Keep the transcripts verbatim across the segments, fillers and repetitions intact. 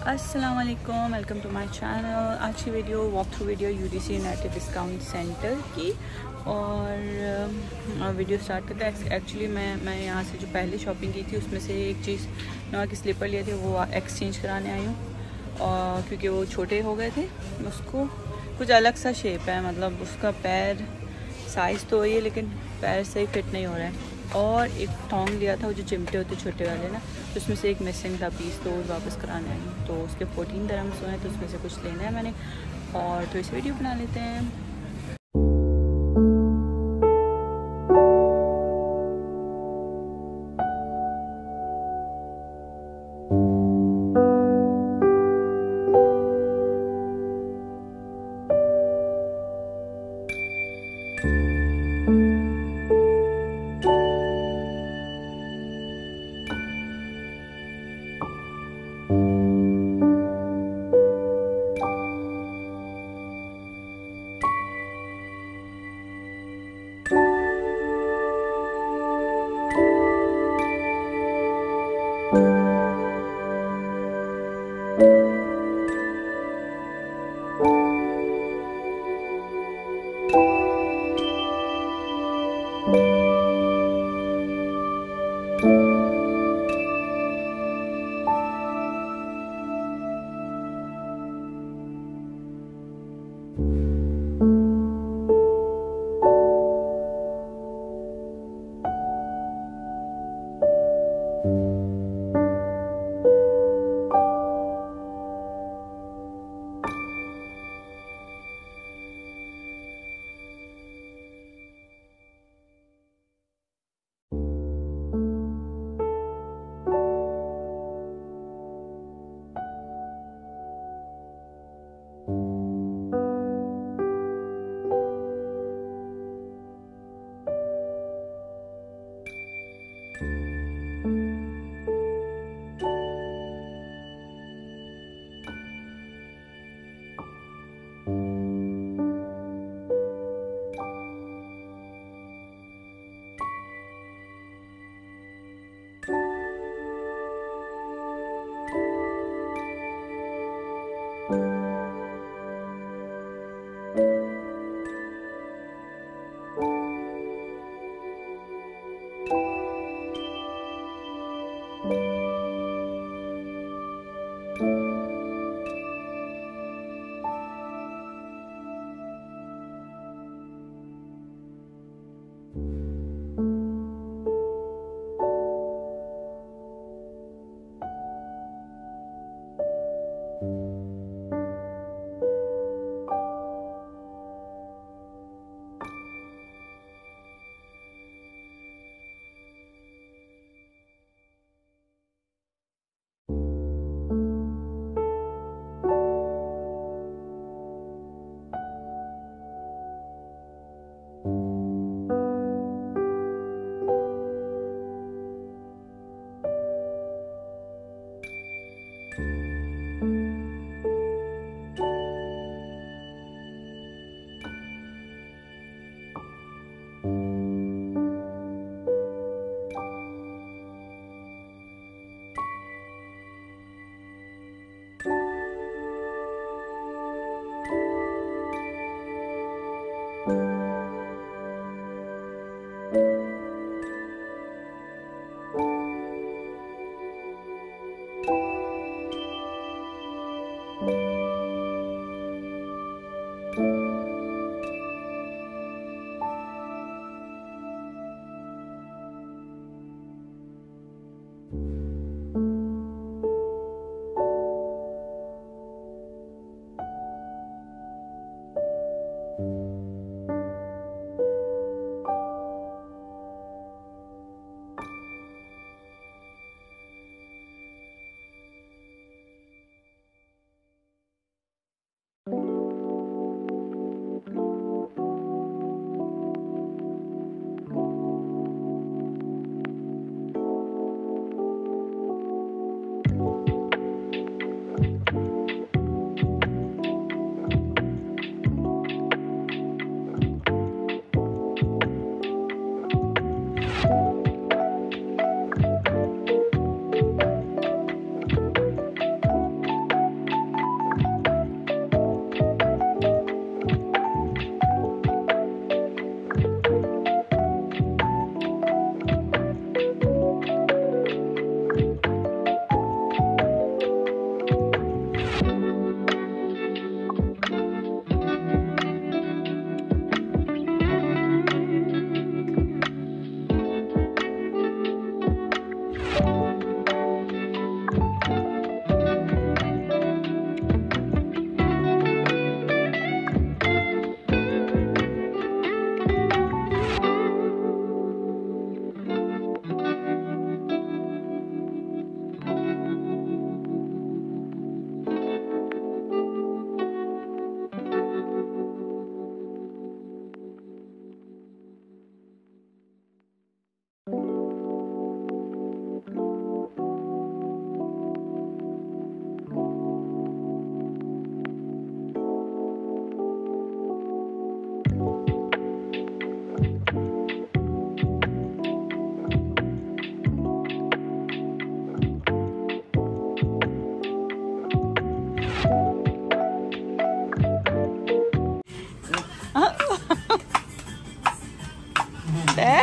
अस्सलाम वालेकुम, welcome to my channel. आज की video walk through video UDC United Discount Centre की और वीडियो स्टार्ट करते हैं। एक्चुअली मैं मैं यहाँ से जो पहले शॉपिंग की थी उसमें से एक चीज़ नोआ के स्लीपर लिए थे वो एक्सचेंज कराने आई हूँ, और क्योंकि वो छोटे हो गए थे, उसको कुछ अलग सा शेप है, मतलब उसका पैर साइज़ तो वही है लेकिन पैर सही फिट नहीं हो रहा है। और एक टोंग लिया था वो जो चिमटे होते छोटे वाले ना, तो उसमें से एक मिसिंग था पीस, तो वापस कराने आई हूँ। तो उसके फोर्टीन दरम्स हुए हैं, तो उसमें से कुछ लेना है मैंने, और तो इस वीडियो बना लेते हैं।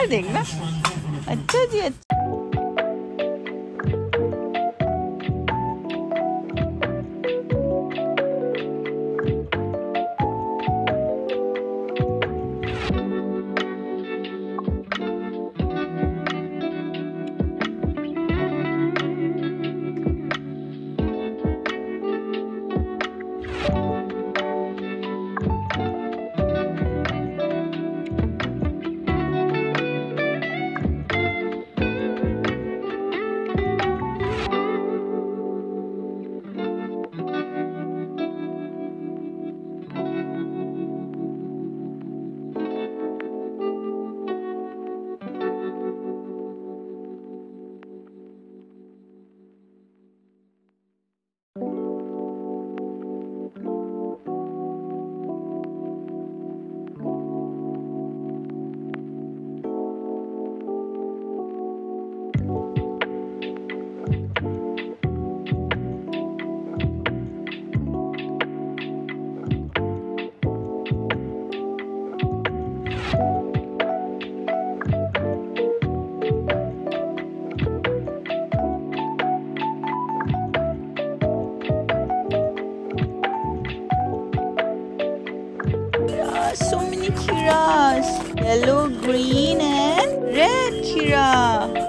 देखना। अच्छा जी अच्छा। So many Kiras, yellow, green and red Kira.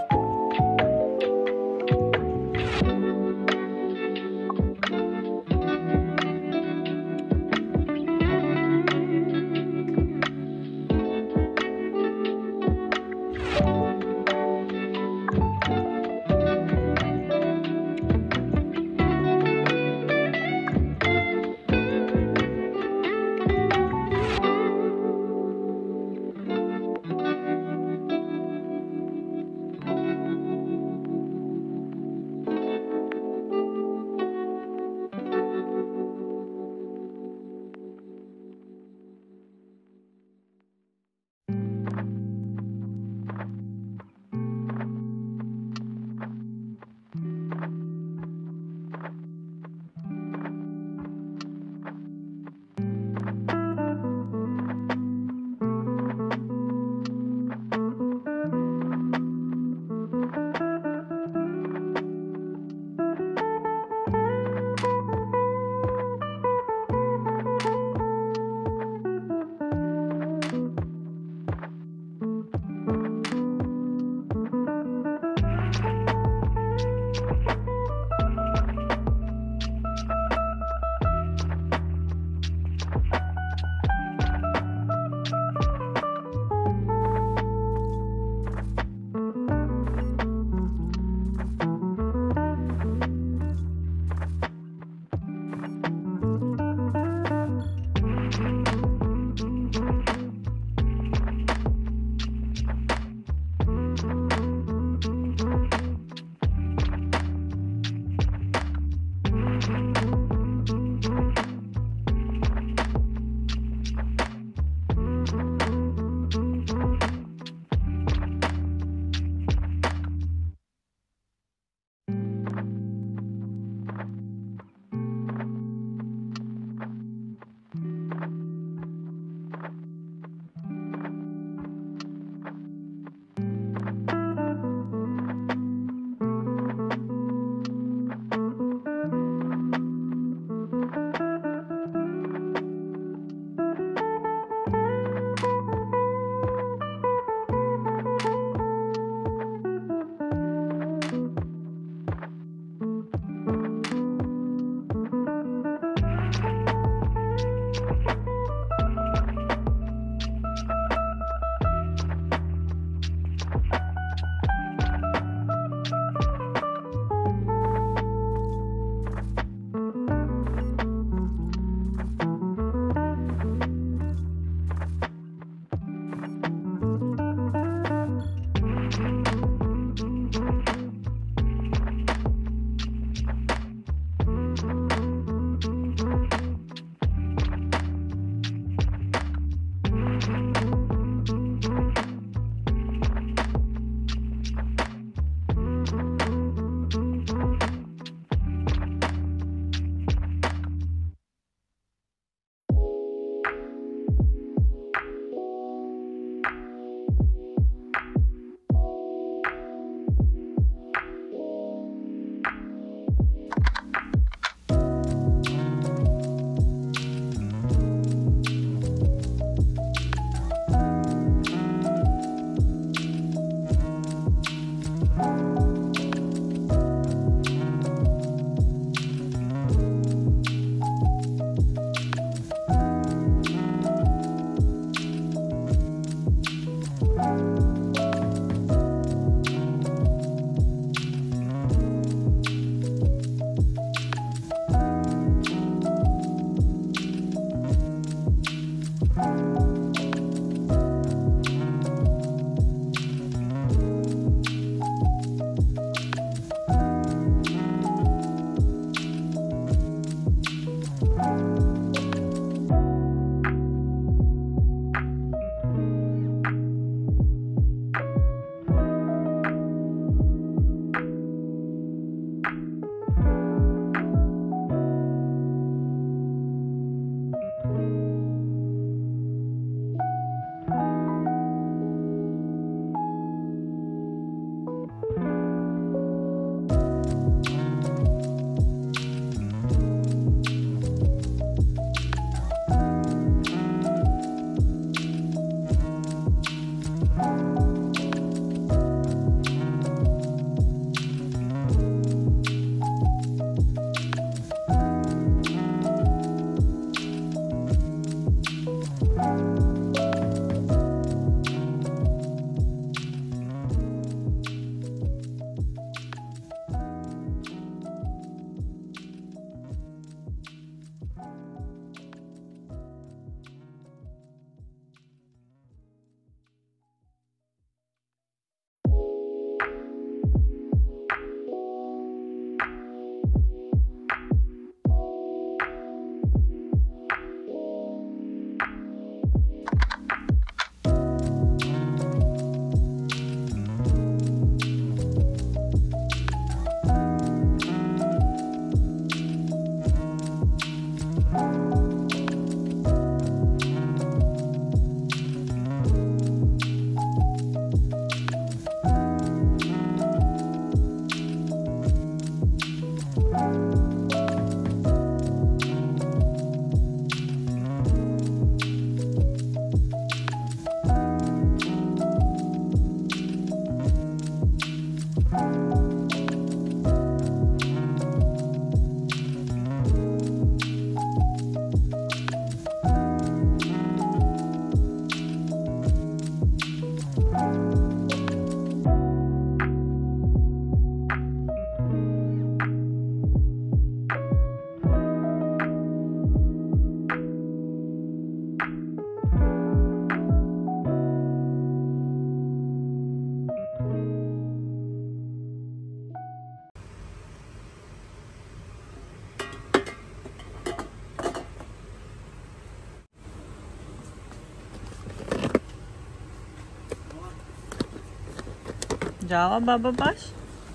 जाओ बाबा पास।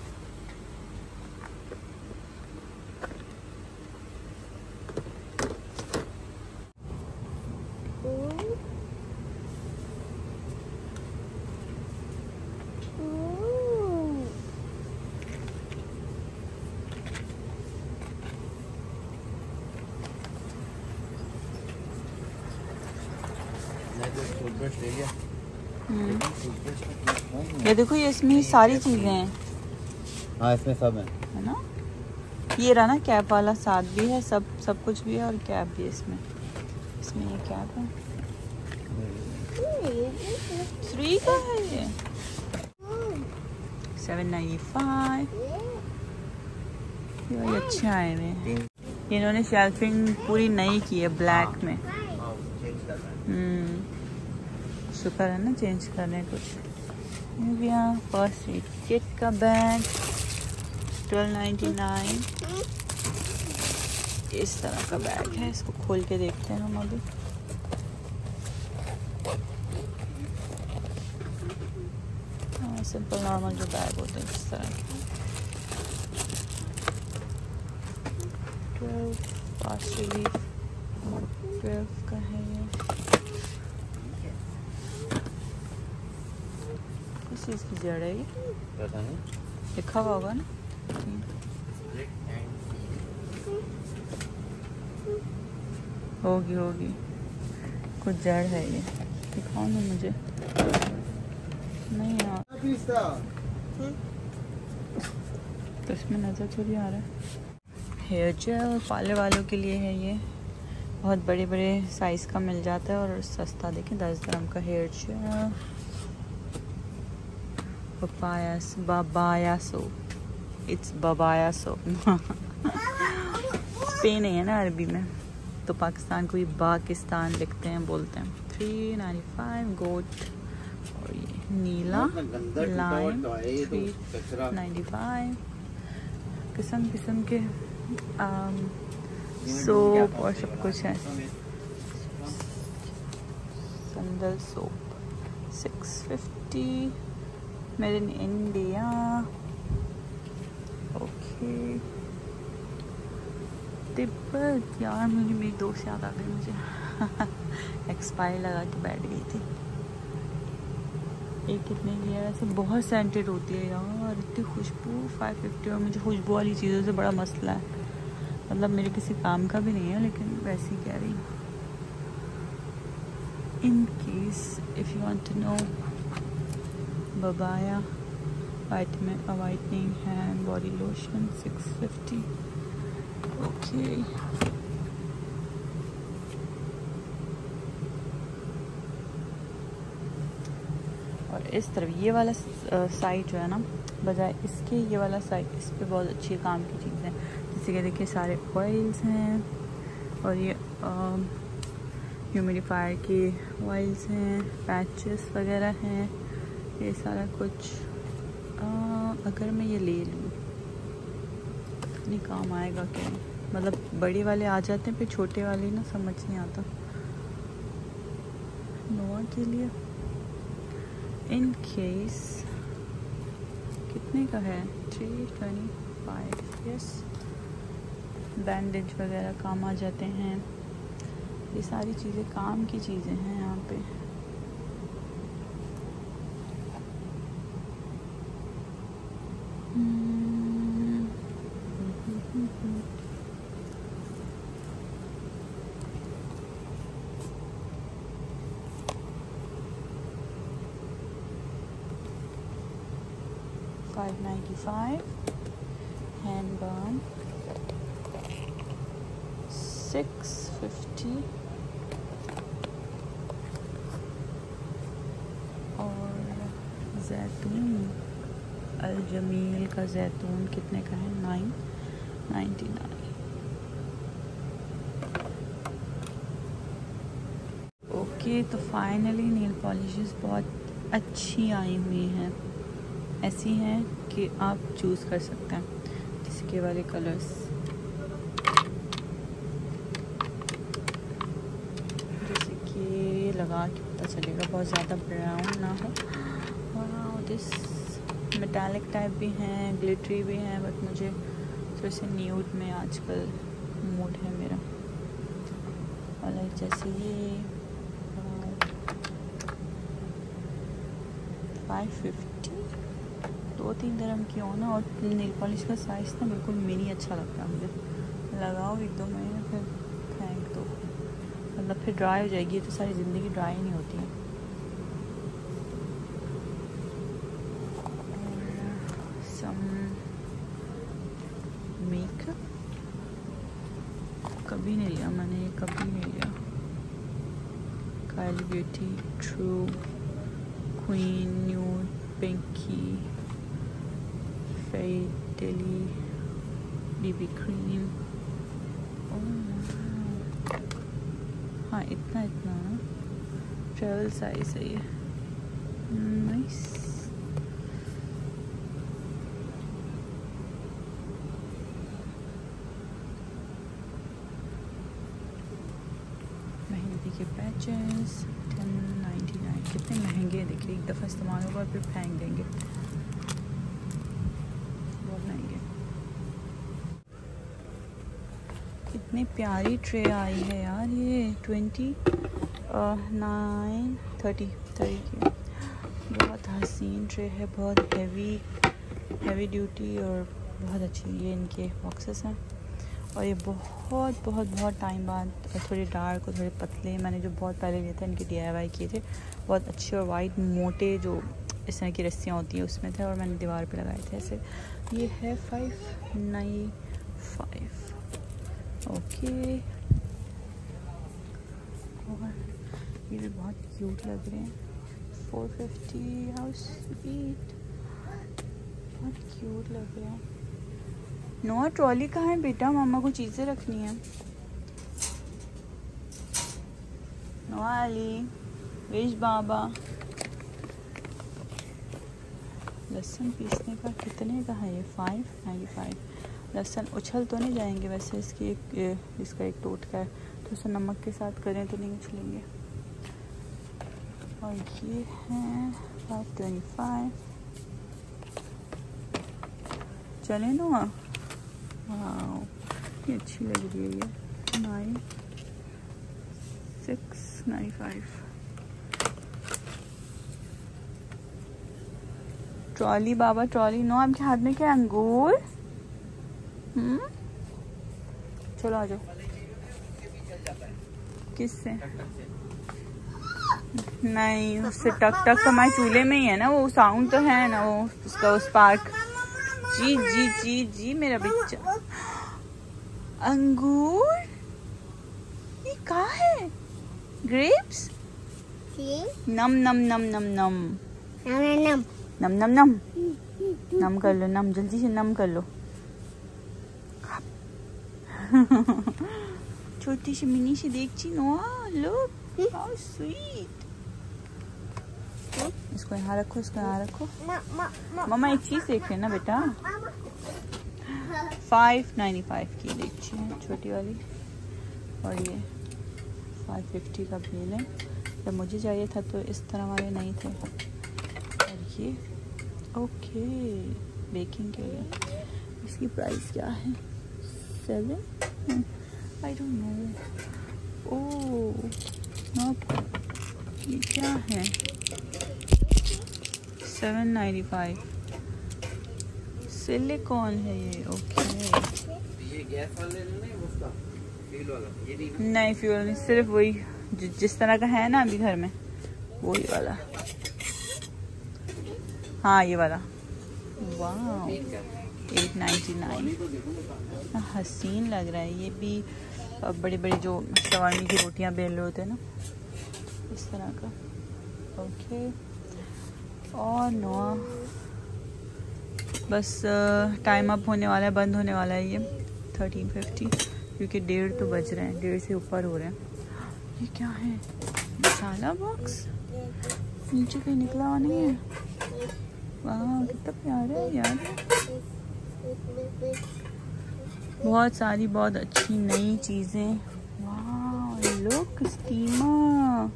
ले लिया। ये देखो, ये इसमें सारी चीजें हैं। हाँ इसमें सब है, है ना। ये रहा ना कैप वाला, साथ भी है, सब सब कुछ भी है और कैप भी है इसमें। इसमें ये कैप है, थ्री का है ये, सेवन नाइन्टी फाइव। ये अच्छे आए हुए हैं। इन्होंने शेल्फिंग पूरी नई की है ब्लैक में। हम्म शुक्र है ना, चेंज करने कुछ। यहाँ फर्स्ट एड किट का बैग ट्वेल्व नाइन्टी नाइन। इस तरह का बैग है, इसको खोल के देखते हैं हम अभी। हाँ सिंपल नॉर्मल जो बैग होते हैं इस तरह के। ट्वेल्व फास्ट रिलीफ ट्वेल्व का है ये। किस चीज़ की जड़ है ये, पता नहीं, लिखा हुआ होगा ना। होगी होगी कुछ जड़ है ये, दिखाओ ना मुझे। नहीं यार, तो इसमें नजर थोड़ी आ रहा है। हेयर जेल पाले वालों के लिए है ये, बहुत बड़े बड़े साइज़ का मिल जाता है और सस्ता। देखें दस ग्राम का hair gel. Papaya, babaya soap. It's babaya soap. पे नहीं है ना अरबी में, तो पाकिस्तान को भी पाकिस्तान लिखते हैं, बोलते हैं। Three ninety five goat. और ये नीला लाइम थ्री नाइन्टी फाइव। किस्म किस्म के सोप और सब कुछ है। Sandal soap six fifty, made in India. Okay Tibet. यार मुझे मेरी दोस्त याद आ गई मुझे। एक्सपायर लगा के बैठ गई थी। एक कितने की है वैसे, बहुत सेंटेड होती है यार, इतनी खुशबू। Five fifty. और मुझे खुशबू वाली चीज़ों से बड़ा मसला है, मतलब मेरे किसी काम का भी नहीं है, लेकिन वैसे ही कह रही हूँ। In case if you want to know, Babaya vitamin a whitening hand body lotion six fifty. Okay और इस तरफ ये वाला साइड जो है ना, बजाय इसके ये वाला साइड, इस पे बहुत अच्छी काम की चीज़ें, जैसे कि देखिए सारे ऑयल्स हैं और ये ह्यूमिडिफायर के ऑयल्स हैं, पैचेस वगैरह हैं, ये सारा कुछ। आ, अगर मैं ये ले लूँ नहीं काम आएगा क्या, मतलब बड़े वाले आ जाते हैं, फिर छोटे वाले ना समझ नहीं आता। नोआ के लिए इन केस कितने का है, three twenty five. Yes bandage वगैरह काम आ जाते हैं। ये सारी चीज़ें काम की चीज़ें हैं यहाँ पे। Five ninety five hand balm, six fifty और जैतून अल जमील का जैतून कितने का है? Nine ninety nine. ओके, तो फाइनली नेल पॉलिशेस बहुत अच्छी आई हुई हैं। ऐसी हैं कि आप चूज़ कर सकते हैं किसी के वाले कलर्स। जैसे कि लगा के पता चलेगा, बहुत ज़्यादा ब्राउन ना हो। वाओ, दिस मेटालिक टाइप भी हैं, ग्लिटरी भी हैं, बट मुझे थोड़े से न्यूड में आजकल मूड है मेरा। और जैसे ये फाइव फिफ्टी, दो तीन दरम की हो ना। और नेल पॉलिश का साइज़ ना बिल्कुल मिनी अच्छा लगता है मुझे। लगाओ एक दो महीने फिर फेंक दो, मतलब फिर ड्राई हो जाएगी। तो सारी ज़िंदगी ड्राई नहीं होती है। सम मेकअप कभी नहीं लिया मैंने, ये कभी नहीं लिया। Kylie beauty true queen nude pinky fairy daily BB cream. हाँ, इतना इतना ट्रेवल साइज है ये। नाइस। मेहंदी के पैचेस टेन नाइन्टी नाइन। कितने महंगे हैं देखिए। एक दफ़ा इस्तेमाल होगा फिर फेंक देंगे, बहुत महंगे। कितनी प्यारी ट्रे आई है यार ये। ट्वेंटी नाइन थर्टी थर्टी की बहुत हसीन ट्रे है, बहुत हैवी हैवी ड्यूटी और बहुत अच्छी। ये इनके बॉक्सेस हैं और ये बहुत बहुत बहुत टाइम बाद थोड़े डार्क और थोड़े पतले, मैंने जो बहुत पहले लिए थे इनके डी आई वाई किए थे, बहुत अच्छे और वाइट मोटे जो इस तरह की रस्सियाँ होती हैं उसमें थे और मैंने दीवार पे लगाए थे ऐसे। ये है फाइव नाइन फाइव। ओके, और ये भी बहुत क्यूट लग रहे हैं। Four fifty. हाउ स्वीट, बहुत क्यूट लग रहे हैं। नोआ ट्रॉली कहाँ है बेटा? मामा को चीज़ें रखनी है। नोआ अली, वेश बाबा। लहसुन पीसने का कितने का है ये? Five ninety five. लहसुन उछल तो नहीं जाएंगे वैसे, इसकी एक, इसका एक टोट का है तो उसे नमक के साथ करें तो नहीं उछलेंगे। और ये है फाइव ट्वेंटी फाइव। चले नोआ, वाह ये अच्छी लग रही है ये। Nine six nine five. Trolley बाबा ट्रॉली। नो, आपके हाथ में क्या अंगूर? हम्म, चलो आ जाओ। किससे? नहीं, उससे टक टक तो हमारे चूल्हे में ही है ना, वो साउंड तो है ना, वो उसका उस पार्क। जी जी जी जी मेरा बच्चा। अंगूर ये कहाँ है? ग्रेप्स। नम नम नम नम नम नम नम नम नम नम कर लो, नम जल्दी से नम कर लो। छोटी सी मिनी सी देखची। नोआ लुक हाउ स्वीट। इसको यहाँ रखो, इसको यहाँ रखो। मामा एक चीज देख लेना बेटा। फाइव नाइन्टी फाइव की देखची है छोटी वाली, और ये फाइव फिफ्टी का बेल है। जब मुझे चाहिए था तो इस तरह वाले नहीं थे। और ये ओके बेकिंग के लिए। इसकी प्राइस क्या है? Seven, I don't know. Oh no, ये क्या है? सेवन नाइन्टी फाइव सिलिकॉन है ये। ओके, ये गैस वाले नहीं, उसका फ्यूल वाला ये नहीं ना? नहीं फ्यूल नहीं, सिर्फ वही जि, जिस तरह का है ना अभी घर में, वही वाला। हाँ ये वाला। वाह, एट नाइन्टी नाइन। हसीन लग रहा है ये भी। बड़े बड़े जो सवारनी की रोटियां बेल रहे होते हैं ना, इस तरह का। ओके, और नो बस टाइम अप होने वाला है, बंद होने वाला है ये थर्टीन फिफ्टी, क्योंकि डेढ़ तो बज रहे हैं, डेढ़ से ऊपर हो रहे हैं। ये क्या है? मसाला बॉक्स नीचे कहीं निकला हुआ नहीं है। वाह कितना प्यारा है यार, बहुत सारी बहुत अच्छी नई चीज़ें। वाह लुक, स्टीमर,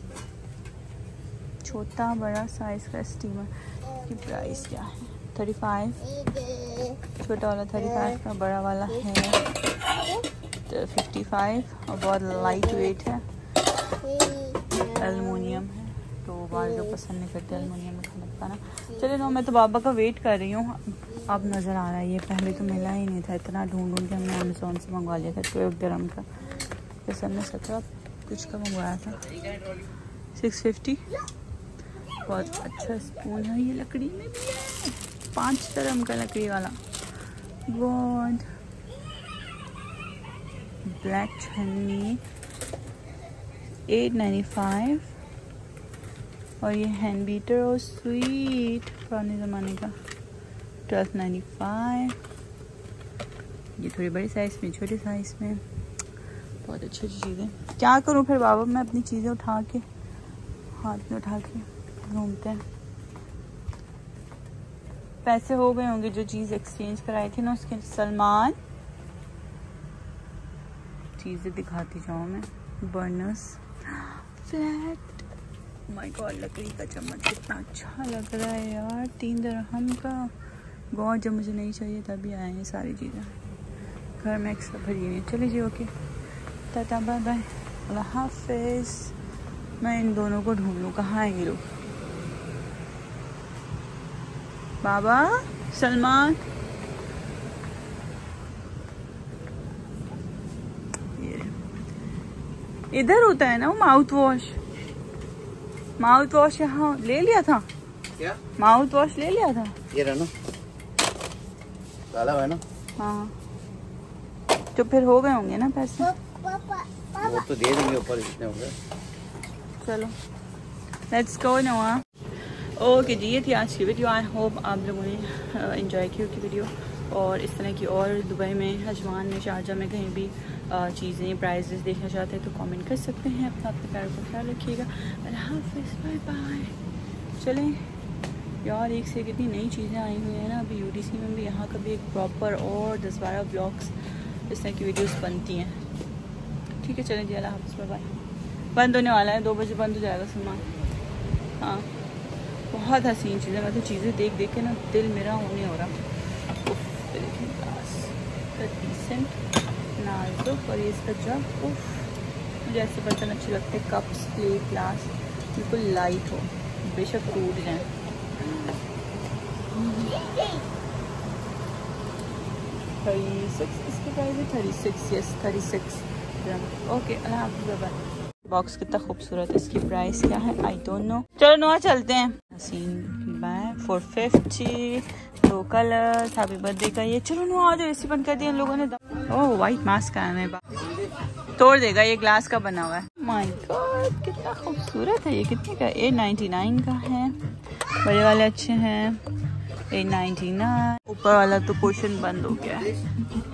छोटा बड़ा साइज का स्टीमर की प्राइस क्या है? Thirty five. छोटा वाला थर्टी फाइव का, बड़ा वाला है तो फिफ्टी फाइव और बहुत लाइट वेट है। एलुमिनियम है, तो बाल जो पसंद नहीं करते एलुमिनियम में खाना पकाना। चलिए नो, मैं तो बाबा का वेट कर रही हूँ। अब नज़र आ रहा है, ये पहले तो मिला ही नहीं था। इतना ढूंढ ढूंढ के हमने अमेज़ोन से मंगवा लिया था ट्वेल्व दिरहम का। जैसे हमने सत्रह कुछ का मंगवाया था, सिक्स फिफ्टी। बहुत अच्छा स्पून है, ये लकड़ी में भी है, पाँच दिरहम का लकड़ी वाला। गॉड, ब्लैक छन्नी एट नाइन्टी फाइव। और ये हैंड बीटर और स्वीट पुराने ज़माने का ट्वेल्व नाइन्टी फाइव। ये थोड़ी बड़ी साइज़ में, छोटे साइज़ में, बहुत अच्छी अच्छी चीज़ें। क्या करूँ फिर बाबा, मैं अपनी चीज़ें उठा के हाथ में उठा के घूमते हैं। पैसे हो गए होंगे जो चीज़ एक्सचेंज कराई थी ना उसके। सलमान, चीज़ें दिखाती जाऊँ मैं। बर्नर्स, फ्लैट, माय गॉड, लकड़ी का चम्मच कितना अच्छा लग रहा है यार, तीन दिरहम का। गॉड, जब मुझे नहीं चाहिए तभी आए हैं सारी चीज़ें। घर में एक्स्ट्रा भरी हुई है। चलिए जी, ओके, टाटा बाय बाय, अल्लाह हाफिज़। मैं इन दोनों को ढूंढ लूँ, कहाँ है ये लोग? बाबा, सलमान, ये इधर होता है ना वो माउथ वॉश। माउथ वॉश यहाँ ले लिया था क्या? माउथ वॉश ले लिया था। ये रहा ना, काला है ना। हाँ, तो फिर हो गए होंगे ना पैसे। वो तो दे देंगे ऊपर, जितने होंगे। चलो लेट्स गो नोआ। ओके जी, ये थी आज की वीडियो। आई होप आप लोगों ने एंजॉय की होगी वीडियो। और इस तरह की और दुबई में, अजमान में, शारजा में कहीं भी चीज़ें, प्राइजेस देखना चाहते हैं तो कमेंट कर सकते हैं। अपना अपने प्यार को ख्याल रखिएगा। अल्लाह हाफिज़, बाय बाय। चलें यार, एक से कितनी नई चीज़ें आई हुई हैं ना अभी यूडीसी में भी। यहाँ का भी एक प्रॉपर और दस बारह ब्लॉग्स इस तरह की वीडियोस बनती हैं। ठीक है, चलें जी, अल्लाह हाफिज़, बाय बाय। बंद होने वाला है, दो बजे बंद हो जाएगा सामान। हाँ, बहुत हसीन चीज़ें, मतलब चीज़ें देख देख के ना दिल मेरा होने हो रहा। डिसेंट नाजुक, और ये इसका जग, उफ, मुझे ऐसे बर्तन अच्छे लगते हैं। कप्स, प्लेट, ग्लास बिल्कुल लाइट हो, बेशक टूट जाए। थर्टी सिक्स इसकी प्राइस है, thirty six yes thirty six. Okay, अल्लाह हाफ़िज़, बाय बाय। बॉक्स कितना खूबसूरत है, इसकी प्राइस क्या है आई डोंट नो। चलो नोआ चलते हैं। हसीन बैग फोर फिफ्टी, दो कलर, हैप्पी बर्थडे का ये। चलो नोआ, आज एसी बंद कर दिया इन लोगों ने। ओह, वाइट मास्क आया है, तोड़ देगा। ये ग्लास का बना हुआ है। माय गॉड, कितना खूबसूरत है ये। कितने का? एट नाइन्टी नाइन का है। बड़े वाले अच्छे हैं, एट नाइन्टी नाइन। ऊपर वाला तो पोर्शन बंद हो गया है।